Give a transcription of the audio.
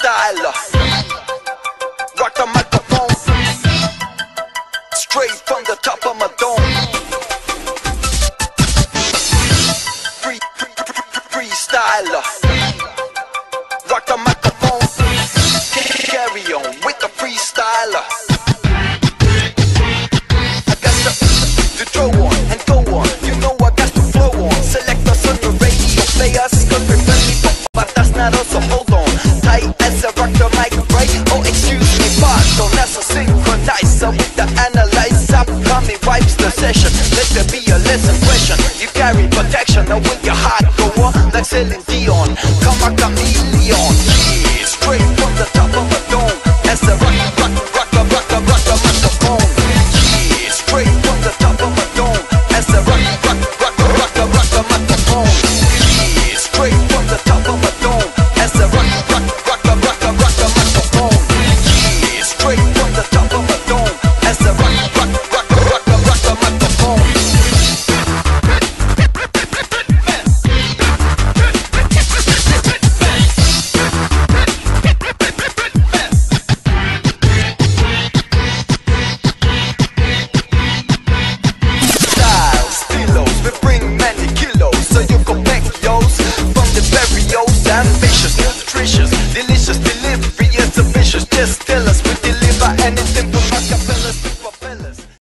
freestyler. Rock the microphone straight from the top of my dome. Freestyler. Rock the microphone. Carry on with the freestyler. I got to throw on and go on. You know I got to flow on. Select us on the radio. Play us cause we're friendly, but that's not us, so hold on. Tight as I rock the mic, right? Oh, excuse me, pardon. That's a synchronizer with the analyzer. Upcoming wipes the session. Let there be a less impression. You carry protection, now with your heart go on like Celine Dion. Come on, Camille.